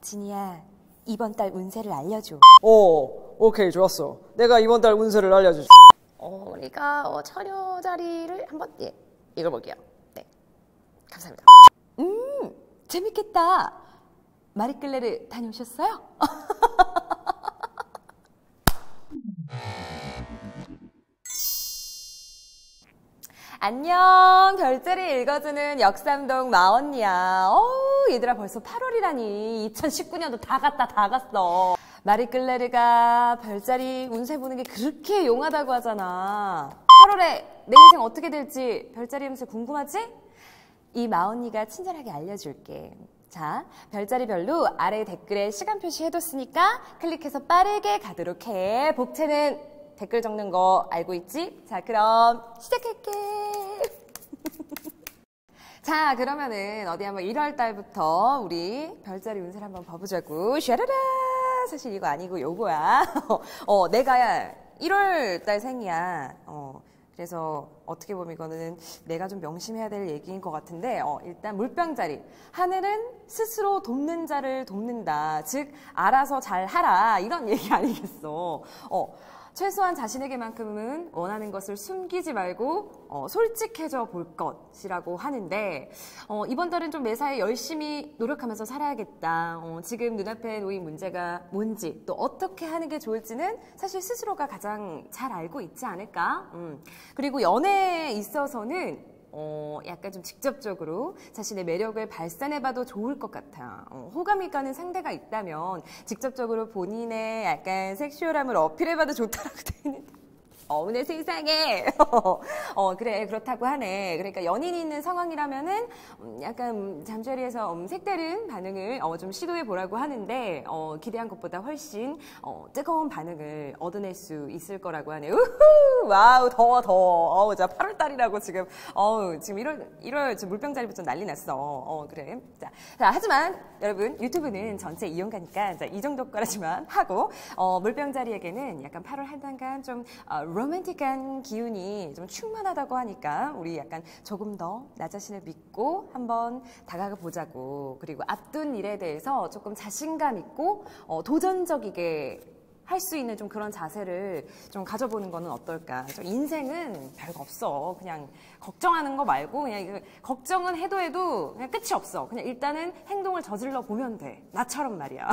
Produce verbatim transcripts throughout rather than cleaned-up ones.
진이야, 이번 달 운세를 알려줘. 오, 오케이, 좋았어. 내가 이번 달 운세를 알려주지. 어, 우리가 어, 처녀 자리를 한번 예, 읽어볼게요. 네, 감사합니다. 음, 재밌겠다. 마리끌레르 다녀오셨어요? 안녕, 별자리 읽어주는 역삼동 마언니야. 어우, 얘들아, 벌써 팔월이라니. 이천십구 년도 다 갔다 다 갔어. 마리끌레르가 별자리 운세 보는 게 그렇게 용하다고 하잖아. 팔월에 내 인생 어떻게 될지 별자리 운세 궁금하지? 이 마언니가 친절하게 알려줄게. 자, 별자리별로 아래 댓글에 시간 표시해뒀으니까 클릭해서 빠르게 가도록 해. 복채는 댓글 적는 거 알고 있지? 자, 그럼 시작할게. 자, 그러면은 어디 한번 일월 달부터 우리 별자리 운세를 한번 봐보자고. 샤라라! 사실 이거 아니고 요거야. 어, 내가 일월 달 생이야. 어, 그래서 어떻게 보면 이거는 내가 좀 명심해야 될 얘기인 것 같은데, 어, 일단 물병자리. 하늘은 스스로 돕는 자를 돕는다. 즉, 알아서 잘 하라. 이런 얘기 아니겠어. 어. 최소한 자신에게만큼은 원하는 것을 숨기지 말고 어, 솔직해져 볼 것이라고 하는데, 어, 이번 달은 좀 매사에 열심히 노력하면서 살아야겠다. 어, 지금 눈앞에 놓인 문제가 뭔지 또 어떻게 하는 게 좋을지는 사실 스스로가 가장 잘 알고 있지 않을까? 음. 그리고 연애에 있어서는 어, 약간 좀 직접적으로 자신의 매력을 발산해봐도 좋을 것 같아. 어, 호감이 가는 상대가 있다면 직접적으로 본인의 약간 섹슈얼함을 어필해봐도 좋다라고 돼 있는데. 어머나 세상에. 어, 그래, 그렇다고 하네. 그러니까 연인이 있는 상황이라면은 음, 약간 잠자리에서 음, 색다른 반응을 어, 좀 시도해 보라고 하는데, 어, 기대한 것보다 훨씬 어, 뜨거운 반응을 얻어낼 수 있을 거라고 하네. 우후! 와우, 더워, 더워. 어우, 자, 팔월 달이라고 지금, 어우, 지금 일월, 일월 지금 물병자리부터 난리 났어. 어, 그래. 자, 자, 하지만 여러분, 유튜브는 전체 이용가니까 자, 이 정도까지만 하고, 어, 물병자리에게는 약간 팔월 한 달간 좀, 어, 로맨틱한 기운이 좀 충만하다고 하니까 우리 약간 조금 더 나 자신을 믿고 한번 다가가 보자고. 그리고 앞둔 일에 대해서 조금 자신감 있고 어, 도전적이게 할 수 있는 좀 그런 자세를 좀 가져보는 거는 어떨까. 좀 인생은 별거 없어. 그냥 걱정하는 거 말고 그냥 이거 걱정은 해도 해도 그냥 끝이 없어. 그냥 일단은 행동을 저질러 보면 돼. 나처럼 말이야.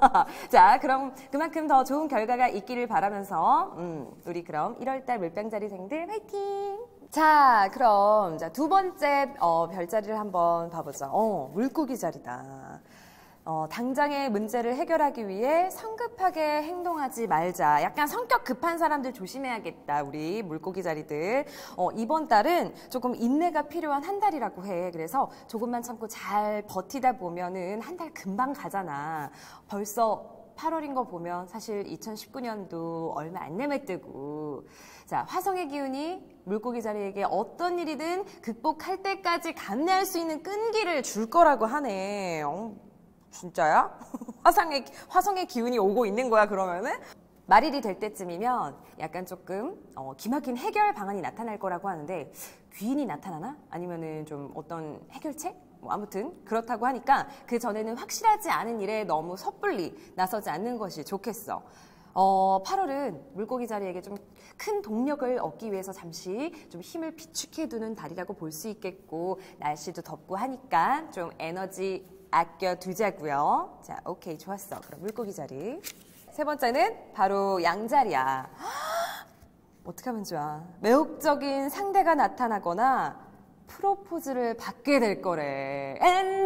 자, 그럼 그만큼 더 좋은 결과가 있기를 바라면서 음, 우리 그럼 일월 달 물병자리생들 화이팅! 자, 그럼 자, 두 번째 어, 별자리를 한번 봐보자. 어, 물고기 자리다. 어, 당장의 문제를 해결하기 위해 성급하게 행동하지 말자. 약간 성격 급한 사람들 조심해야겠다. 우리 물고기 자리들. 어, 이번 달은 조금 인내가 필요한 한 달이라고 해. 그래서 조금만 참고 잘 버티다 보면은 한 달 금방 가잖아. 벌써 팔월인 거 보면 사실 이천십구 년도 얼마 안 남았다고. 자, 화성의 기운이 물고기 자리에게 어떤 일이든 극복할 때까지 감내할 수 있는 끈기를 줄 거라고 하네. 어. 진짜야? 화성의, 화성의 기운이 오고 있는 거야, 그러면은? 말일이 될 때쯤이면 약간 조금 어, 기막힌 해결 방안이 나타날 거라고 하는데, 귀인이 나타나나? 아니면은 좀 어떤 해결책? 뭐 아무튼 그렇다고 하니까 그 전에는 확실하지 않은 일에 너무 섣불리 나서지 않는 것이 좋겠어. 어, 팔월은 물고기 자리에게 좀 큰 동력을 얻기 위해서 잠시 좀 힘을 비축해두는 달이라고 볼 수 있겠고, 날씨도 덥고 하니까 좀 에너지 아껴두자고요. 자, 오케이, 좋았어. 그럼 물고기 자리. 세 번째는 바로 양자리야. 어떻게 하면 좋아? 매혹적인 상대가 나타나거나 프로포즈를 받게 될 거래.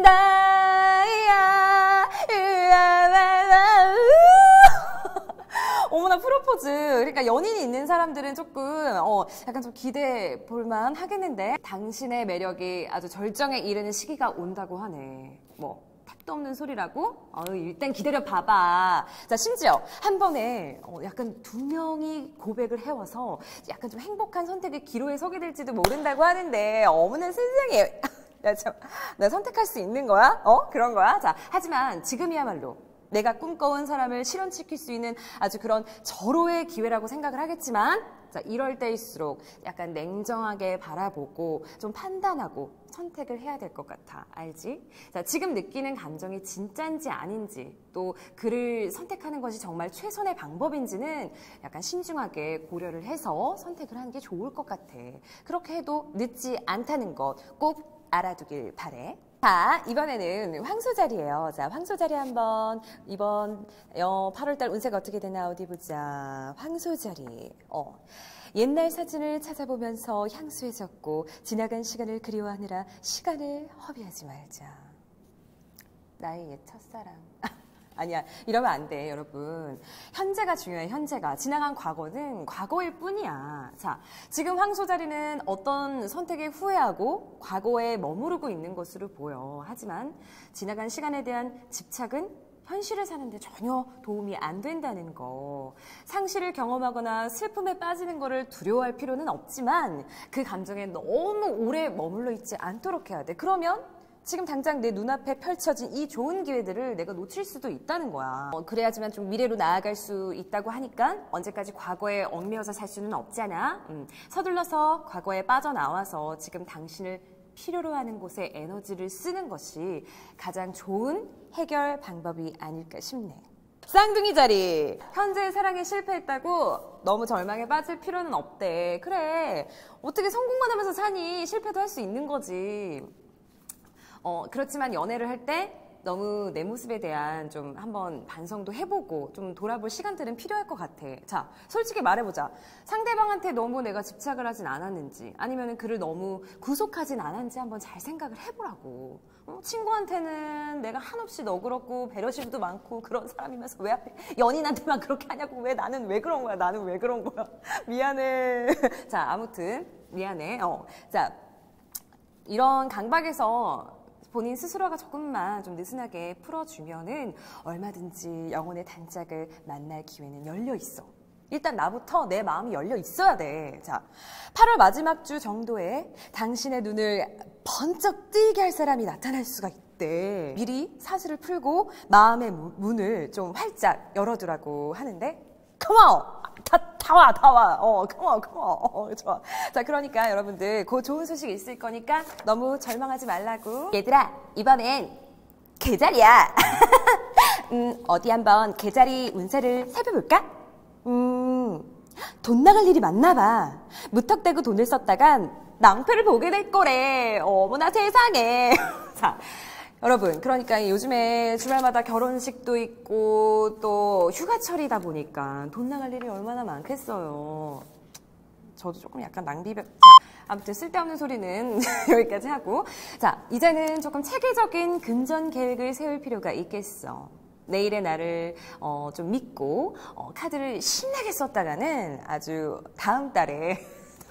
엔다이야 어머나, 프로포즈. 그러니까 연인이 있는 사람들은 조금 어, 약간 좀 기대해 볼만 하겠는데, 당신의 매력이 아주 절정에 이르는 시기가 온다고 하네. 뭐 택도 없는 소리라고? 어, 일단 기다려 봐봐. 자, 심지어 한 번에 어, 약간 두 명이 고백을 해와서 약간 좀 행복한 선택의 기로에 서게 될지도 모른다고 하는데, 어머나 세상에. 나 참, 나 선택할 수 있는 거야? 어? 그런 거야? 자, 하지만 지금이야말로 내가 꿈꿔온 사람을 실현시킬 수 있는 아주 그런 절호의 기회라고 생각을 하겠지만, 자, 이럴 때일수록 약간 냉정하게 바라보고 좀 판단하고 선택을 해야 될 것 같아. 알지? 자, 지금 느끼는 감정이 진짜인지 아닌지, 또 그를 선택하는 것이 정말 최선의 방법인지는 약간 신중하게 고려를 해서 선택을 하는 게 좋을 것 같아. 그렇게 해도 늦지 않다는 것 꼭 알아두길 바래. 자, 이번에는 황소자리예요. 자, 황소자리 한번 이번 어, 팔월달 운세가 어떻게 되나 어디 보자. 황소자리. 어. 옛날 사진을 찾아보면서 향수에 젖고 지나간 시간을 그리워하느라 시간을 허비하지 말자. 나의 옛 첫사랑. 아니야, 이러면 안 돼, 여러분. 현재가 중요해, 현재가. 지나간 과거는 과거일 뿐이야. 자, 지금 황소자리는 어떤 선택에 후회하고 과거에 머무르고 있는 것으로 보여. 하지만 지나간 시간에 대한 집착은 현실을 사는데 전혀 도움이 안 된다는 거. 상실을 경험하거나 슬픔에 빠지는 거를 두려워할 필요는 없지만 그 감정에 너무 오래 머물러 있지 않도록 해야 돼. 그러면 지금 당장 내 눈앞에 펼쳐진 이 좋은 기회들을 내가 놓칠 수도 있다는 거야. 어, 그래야지만 좀 미래로 나아갈 수 있다고 하니까 언제까지 과거에 얽매여서 살 수는 없잖아. 음, 서둘러서 과거에 빠져나와서 지금 당신을 필요로 하는 곳에 에너지를 쓰는 것이 가장 좋은 해결 방법이 아닐까 싶네. 쌍둥이 자리. 현재 사랑에 실패했다고 너무 절망에 빠질 필요는 없대. 그래, 어떻게 성공만 하면서 사니? 실패도 할 수 있는 거지. 어, 그렇지만 연애를 할 때 너무 내 모습에 대한 좀 한번 반성도 해보고 좀 돌아볼 시간들은 필요할 것 같아. 자, 솔직히 말해보자. 상대방한테 너무 내가 집착을 하진 않았는지, 아니면 그를 너무 구속하진 않았는지 한번 잘 생각을 해보라고. 어? 친구한테는 내가 한없이 너그럽고 배려심도 많고 그런 사람이면서 왜 하필 연인한테만 그렇게 하냐고. 왜 나는 왜 그런 거야? 나는 왜 그런 거야? 미안해. 자, 아무튼 미안해. 어, 자, 이런 강박에서 본인 스스로가 조금만 좀 느슨하게 풀어주면은 얼마든지 영혼의 단짝을 만날 기회는 열려 있어. 일단 나부터 내 마음이 열려 있어야 돼. 자, 팔월 마지막 주 정도에 당신의 눈을 번쩍 뜨게 할 사람이 나타날 수가 있대. 미리 사슬을 풀고 마음의 문을 좀 활짝 열어두라고 하는데, Come on! 다, 다 와, 다 와. 어, come on, come on. 어, 좋아. 자, 그러니까 여러분들, 그 좋은 소식 있을 거니까 너무 절망하지 말라고. 얘들아, 이번엔 개자리야. 음, 어디 한번 개자리 운세를 살펴볼까? 음, 돈 나갈 일이 많나 봐. 무턱대고 돈을 썼다간 낭패를 보게 될 거래. 어머나 세상에. 자, 여러분, 그러니까 요즘에 주말마다 결혼식도 있고 또 휴가철이다 보니까 돈 나갈 일이 얼마나 많겠어요. 저도 조금 약간 낭비병. 자, 아무튼 쓸데없는 소리는 여기까지 하고, 자, 이제는 조금 체계적인 금전 계획을 세울 필요가 있겠어. 내일의 나를 어, 좀 믿고 어, 카드를 신나게 썼다가는 아주 다음 달에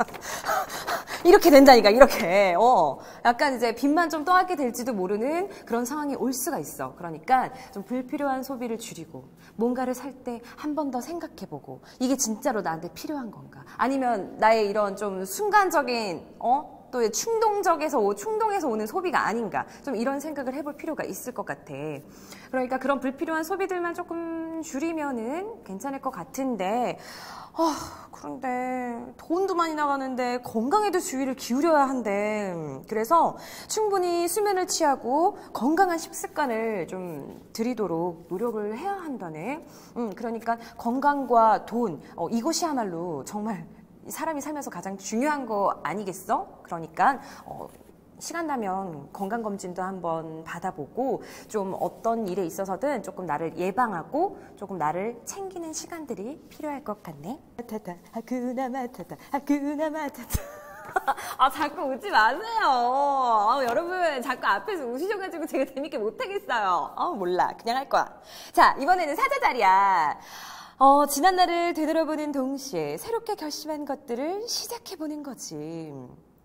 이렇게 된다니까, 이렇게. 어, 약간 이제 빚만 좀 떠안게 될지도 모르는 그런 상황이 올 수가 있어. 그러니까 좀 불필요한 소비를 줄이고, 뭔가를 살 때 한 번 더 생각해보고, 이게 진짜로 나한테 필요한 건가? 아니면 나의 이런 좀 순간적인, 어? 또 충동적에서, 오, 충동에서 오는 소비가 아닌가? 좀 이런 생각을 해볼 필요가 있을 것 같아. 그러니까 그런 불필요한 소비들만 조금 줄이면은 괜찮을 것 같은데, 어, 그런데 돈도 많이 나가는데 건강에도 주의를 기울여야 한대. 그래서 충분히 수면을 취하고 건강한 식습관을 좀 들이도록 노력을 해야 한다네. 음, 그러니까 건강과 돈, 어, 이것이야말로 정말 사람이 살면서 가장 중요한 거 아니겠어? 그러니까 어, 시간 나면 건강검진도 한번 받아보고 좀 어떤 일에 있어서든 조금 나를 예방하고 조금 나를 챙기는 시간들이 필요할 것 같네. 마타타 하쿠나 마타타 하쿠나 마타타. 아, 자꾸 웃지 마세요. 아, 여러분 자꾸 앞에서 웃으셔가지고 제가 재밌게 못하겠어요. 아, 몰라, 그냥 할 거야. 자, 이번에는 사자자리야. 어, 지난 날을 되돌아보는 동시에 새롭게 결심한 것들을 시작해보는 거지.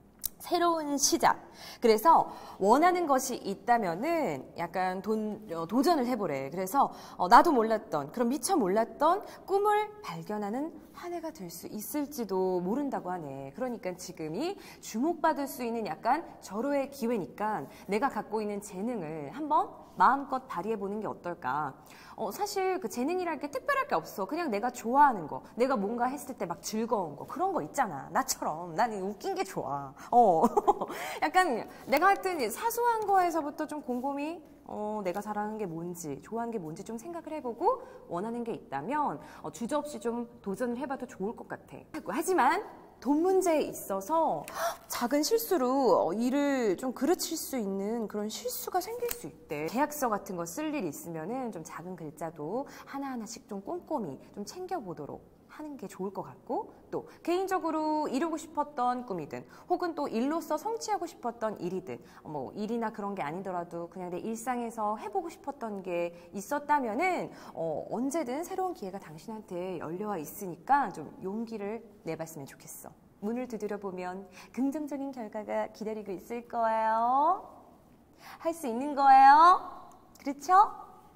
새로운 시작. 그래서 원하는 것이 있다면은 약간 돈, 어, 도전을 해보래. 그래서 어, 나도 몰랐던, 그런 미처 몰랐던 꿈을 발견하는 한 해가 될 수 있을지도 모른다고 하네. 그러니까 지금이 주목받을 수 있는 약간 절호의 기회니까 내가 갖고 있는 재능을 한번 마음껏 발휘해보는 게 어떨까. 어, 사실 그 재능이랄 게 특별할 게 없어. 그냥 내가 좋아하는 거, 내가 뭔가 했을 때 막 즐거운 거, 그런 거 있잖아. 나처럼. 나는 웃긴 게 좋아. 어. 약간 내가 하여튼 사소한 거에서부터 좀 곰곰이 어, 내가 잘하는 게 뭔지, 좋아하는 게 뭔지 좀 생각을 해보고 원하는 게 있다면 어, 주저없이 좀 도전을 해봐도 좋을 것 같아. 하지만 돈 문제에 있어서 작은 실수로 어, 일을 좀 그르칠 수 있는 그런 실수가 생길 수 있대. 계약서 같은 거 쓸 일 있으면은 좀 작은 글자도 하나하나씩 좀 꼼꼼히 좀 챙겨보도록 하는 게 좋을 것 같고, 또 개인적으로 이루고 싶었던 꿈이든 혹은 또 일로서 성취하고 싶었던 일이든 뭐 일이나 그런 게 아니더라도 그냥 내 일상에서 해보고 싶었던 게 있었다면은 어, 언제든 새로운 기회가 당신한테 열려와 있으니까 좀 용기를 내봤으면 좋겠어. 문을 두드려 보면 긍정적인 결과가 기다리고 있을 거예요. 할 수 있는 거예요. 그렇죠?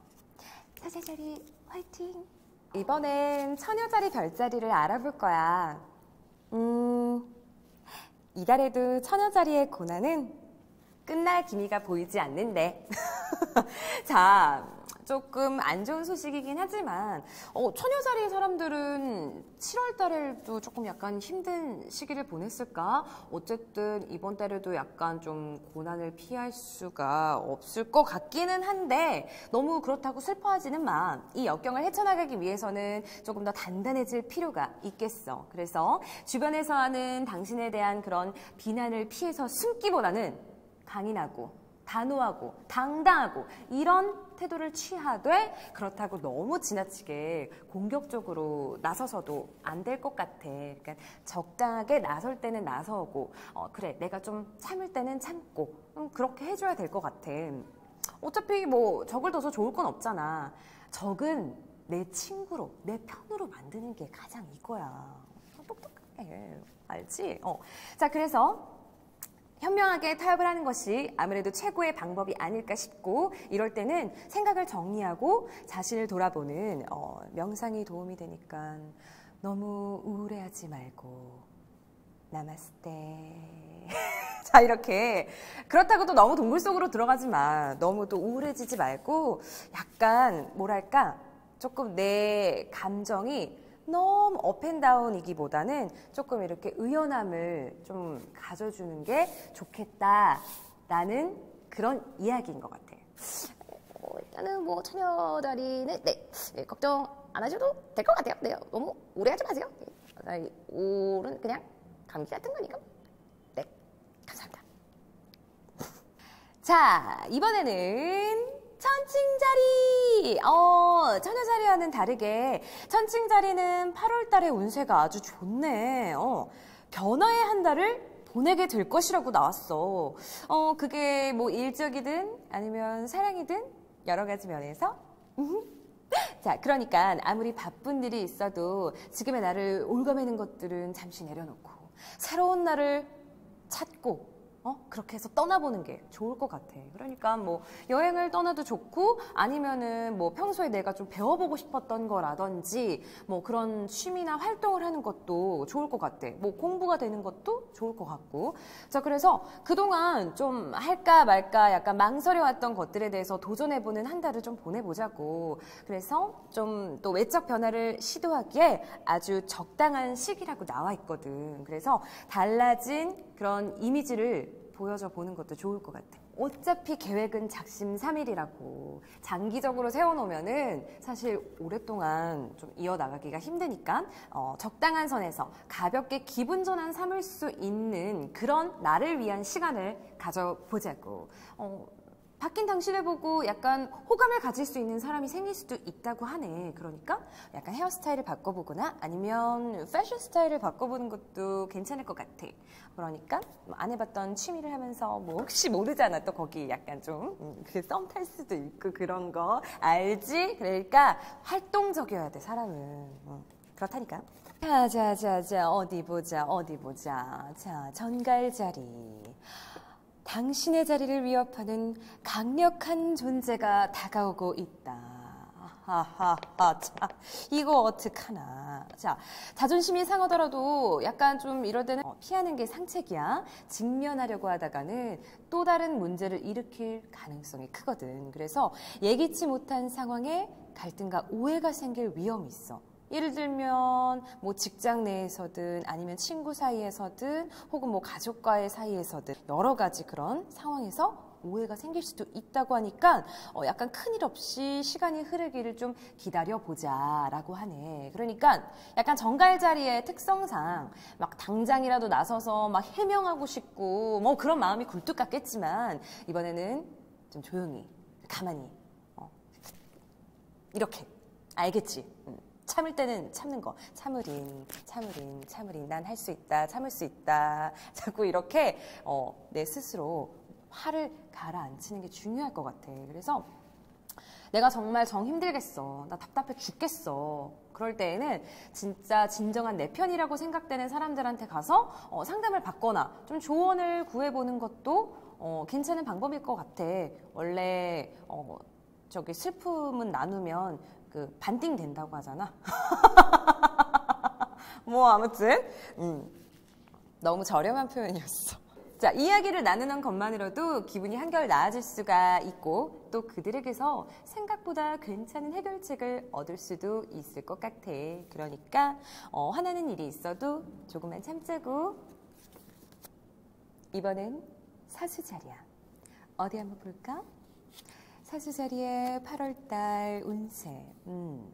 사세자리 화이팅! 이번엔 처녀자리 별자리를 알아볼 거야. 음, 이달에도 처녀자리의 고난은 끝날 기미가 보이지 않는데. 자, 조금 안 좋은 소식이긴 하지만 어, 처녀자리 사람들은 칠월 달에도 조금 약간 힘든 시기를 보냈을까? 어쨌든 이번 달에도 약간 좀 고난을 피할 수가 없을 것 같기는 한데 너무 그렇다고 슬퍼하지는 마. 이 역경을 헤쳐나가기 위해서는 조금 더 단단해질 필요가 있겠어. 그래서 주변에서 하는 당신에 대한 그런 비난을 피해서 숨기보다는 강인하고 단호하고 당당하고 이런 태도를 취하되, 그렇다고 너무 지나치게 공격적으로 나서서도 안 될 것 같아. 그러니까 적당하게 나설 때는 나서고 어, 그래 내가 좀 참을 때는 참고 음, 그렇게 해줘야 될 것 같아. 어차피 뭐 적을 둬서 좋을 건 없잖아. 적은 내 친구로 내 편으로 만드는 게 가장 이거야. 똑똑해. 알지? 어. 자, 그래서 현명하게 타협을 하는 것이 아무래도 최고의 방법이 아닐까 싶고, 이럴 때는 생각을 정리하고 자신을 돌아보는 어, 명상이 도움이 되니까 너무 우울해하지 말고 나마스테. 자, 이렇게 그렇다고 또 너무 동굴 속으로 들어가지 마. 너무 또 우울해지지 말고 약간 뭐랄까 조금 내 감정이 너무 업앤다운이기보다는 조금 이렇게 의연함을 좀 가져주는 게 좋겠다라는 그런 이야기인 것 같아. 어, 일단은 뭐 처녀자리는 네, 네 걱정 안 하셔도 될 것 같아요. 네, 너무 오래하지 마세요. 네, 오른 그냥 감기 같은 거니까. 네, 감사합니다. 자, 이번에는 천칭자리! 어, 처녀자리와는 다르게 천칭자리는 팔월 달에 운세가 아주 좋네. 어, 변화의 한 달을 보내게 될 것이라고 나왔어. 어, 그게 뭐 일적이든 아니면 사랑이든 여러 가지 면에서. 자, 그러니까 아무리 바쁜 일이 있어도 지금의 나를 올가매는 것들은 잠시 내려놓고 새로운 나를 찾고 어? 그렇게 해서 떠나보는 게 좋을 것 같아. 그러니까 뭐 여행을 떠나도 좋고, 아니면은 뭐 평소에 내가 좀 배워보고 싶었던 거라든지 뭐 그런 취미나 활동을 하는 것도 좋을 것 같아. 뭐 공부가 되는 것도 좋을 것 같고. 자, 그래서 그동안 좀 할까 말까 약간 망설여왔던 것들에 대해서 도전해보는 한 달을 좀 보내보자고. 그래서 좀 또 외적 변화를 시도하기에 아주 적당한 시기라고 나와 있거든. 그래서 달라진 그런 이미지를 보여줘 보는 것도 좋을 것 같아. 어차피 계획은 작심삼일이라고 장기적으로 세워놓으면은 사실 오랫동안 좀 이어나가기가 힘드니까 어, 적당한 선에서 가볍게 기분 전환 삼을 수 있는 그런 나를 위한 시간을 가져보자고. 어, 바뀐 당신을 보고 약간 호감을 가질 수 있는 사람이 생길 수도 있다고 하네. 그러니까 약간 헤어스타일을 바꿔보거나 아니면 패션 스타일을 바꿔보는 것도 괜찮을 것 같아. 그러니까 안 해봤던 취미를 하면서 뭐 혹시 모르잖아. 또 거기 약간 좀 음, 그 썸 탈 수도 있고 그런 거 알지? 그러니까 활동적이어야 돼, 사람은. 음. 그렇다니까. 자, 자, 자, 자, 어디 보자, 어디 보자. 자, 전갈 자리. 당신의 자리를 위협하는 강력한 존재가 다가오고 있다. 하하하, 자, 이거 어떡하나. 자, 자존심이 상하더라도 약간 좀 이럴 때는 어, 피하는 게 상책이야. 직면하려고 하다가는 또 다른 문제를 일으킬 가능성이 크거든. 그래서 예기치 못한 상황에 갈등과 오해가 생길 위험이 있어. 예를 들면 뭐 직장 내에서든 아니면 친구 사이에서든 혹은 뭐 가족과의 사이에서든 여러 가지 그런 상황에서 오해가 생길 수도 있다고 하니까 어 약간 큰일 없이 시간이 흐르기를 좀 기다려보자 라고 하네. 그러니까 약간 정갈자리의 특성상 막 당장이라도 나서서 막 해명하고 싶고 뭐 그런 마음이 굴뚝 같겠지만 이번에는 좀 조용히 가만히 어 이렇게 알겠지? 음. 참을 때는 참는 거. 참으린, 참으린, 참으린. 난 할 수 있다. 참을 수 있다. 자꾸 이렇게 어, 내 스스로 화를 가라앉히는 게 중요할 것 같아. 그래서 내가 정말 정 힘들겠어. 나 답답해 죽겠어. 그럴 때에는 진짜 진정한 내 편이라고 생각되는 사람들한테 가서 어, 상담을 받거나 좀 조언을 구해보는 것도 어, 괜찮은 방법일 것 같아. 원래 어, 저기 슬픔은 나누면 그 반띵 된다고 하잖아. 뭐 아무튼 음, 너무 저렴한 표현이었어. 자, 이야기를 나누는 것만으로도 기분이 한결 나아질 수가 있고 또 그들에게서 생각보다 괜찮은 해결책을 얻을 수도 있을 것 같아. 그러니까 어, 화나는 일이 있어도 조금만 참자고. 이번엔 사수 자리야. 어디 한번 볼까? 사수 자리의 팔월달 운세. 음.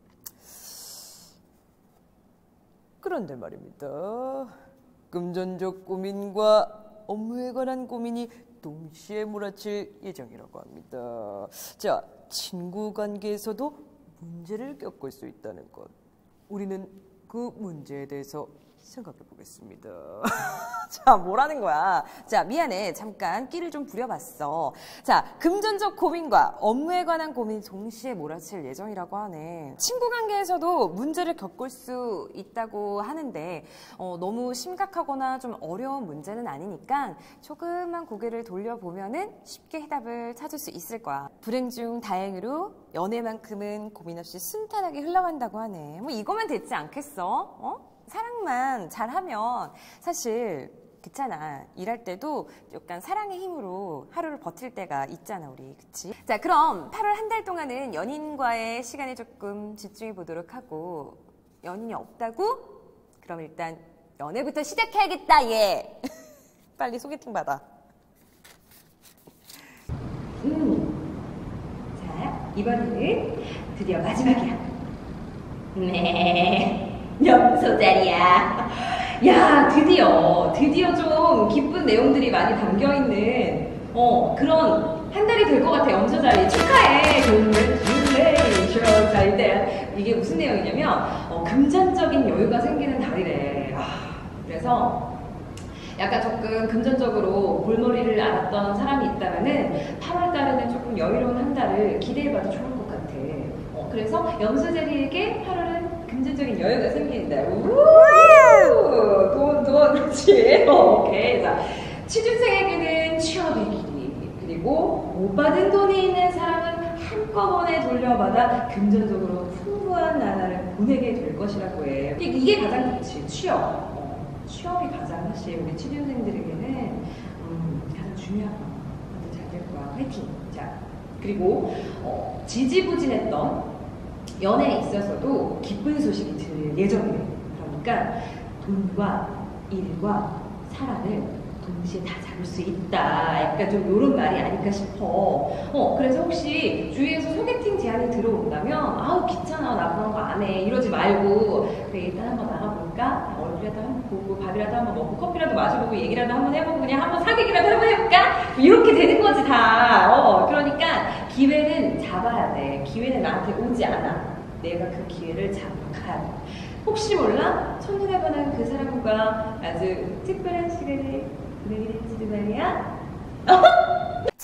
그런데 말입니다. 금전적 고민과 업무에 관한 고민이 동시에 몰아칠 예정이라고 합니다. 자, 친구 관계에서도 문제를 겪을 수 있다는 것. 우리는 그 문제에 대해서 생각해 보겠습니다. 자, 뭐라는 거야? 자, 미안해. 잠깐 끼를 좀 부려봤어. 자, 금전적 고민과 업무에 관한 고민이 동시에 몰아칠 예정이라고 하네. 친구 관계에서도 문제를 겪을 수 있다고 하는데 어, 너무 심각하거나 좀 어려운 문제는 아니니까 조금만 고개를 돌려보면은 쉽게 해답을 찾을 수 있을 거야. 불행 중 다행으로 연애만큼은 고민 없이 순탄하게 흘러간다고 하네. 뭐 이거면 됐지 않겠어? 어? 사랑만 잘하면 사실 그렇잖아. 일할 때도 약간 사랑의 힘으로 하루를 버틸 때가 있잖아, 우리. 그치? 자, 그럼 팔월 한 달 동안은 연인과의 시간에 조금 집중해 보도록 하고, 연인이 없다고? 그럼 일단 연애부터 시작해야겠다, 얘. 빨리 소개팅 받아. 음. 자, 이번에는 드디어 마지막이야. 네. 염소 자리야. 야, 드디어 드디어 좀 기쁜 내용들이 많이 담겨있는 어 그런 한 달이 될 것 같아. 염소 자리 축하해. Congratulations. 자, 이때 이게 무슨 내용이냐면 어, 금전적인 여유가 생기는 달이래. 아, 그래서 약간 조금 금전적으로 골머리를 앓았던 사람이 있다면은 팔월 달에는 조금 여유로운 한 달을 기대해봐도 좋을 것 같아. 어, 그래서 염소 자리에게 팔월은 금전적인 여유가 생긴다. 우우! 돈, 돈, 그렇지. 어, 오케이. 자, 취준생에게는 취업의 길이, 그리고 못 받은 돈이 있는 사람은 한꺼번에 돌려받아 금전적으로 풍부한 나날을 보내게 될 것이라고 해. 이게 가장 좋지, 취업. 어, 취업이 가장 사실 우리 취준생들에게는 음, 가장 중요한 거. 잘 될 거야. 화이팅. 자, 그리고 어, 지지부진했던 연애에 있어서도 기쁜 소식이 들 예정이에요. 그러니까 돈과 일과 사랑을 동시에 다 잡을 수 있다. 약간 좀 이런 말이 아닐까 싶어. 어, 그래서 혹시 주위에서 소개팅 제안이 들어온다면 아우 귀찮아, 나 그런 거 안 해, 이러지 말고 그래, 일단 한번 나가볼까? 얼굴이라도 한번 보고 밥이라도 한번 먹고 커피라도 마셔보고 얘기라도 한번 해보고 그냥 한번 사귀기라도 한번 해볼까? 이렇게 되는 거지 다. 어, 그러니까 기회는 잡아야 돼. 기회는 나한테 오지 않아. 내가 그 기회를 잡고 가야 돼. 혹시 몰라? 첫눈에 반한 그 사람과 아주 특별한 시간을 보내게 될지도 말이야.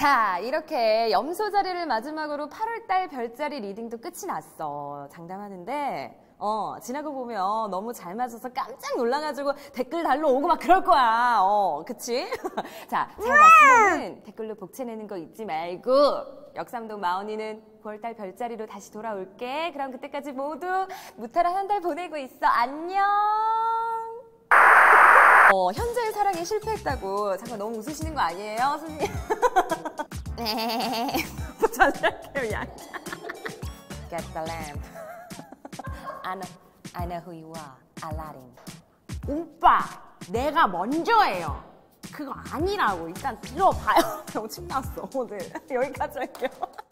자, 이렇게 염소 자리를 마지막으로 팔월달 별자리 리딩도 끝이 났어. 장담하는데 어 지나고 보면 너무 잘 맞아서 깜짝 놀라가지고 댓글 달러 오고 막 그럴 거야. 어, 그치? 자, 잘 봤으면은 댓글로 복채내는 거 잊지 말고 역삼동 마언니는 구월달 별자리로 다시 돌아올게. 그럼 그때까지 모두 무탈한 한 달 보내고 있어. 안녕. 어, 현재의 사랑에 실패했다고 잠깐 너무 웃으시는 거 아니에요, 선생님? 네. 잘 할게요, 야. Get the lamp. I know, I know who you are, Aladdin. 오빠, 내가 먼저예요. 그거 아니라고 일단 들어봐요. 너무 침 나왔어 오늘. 여기까지 할게요.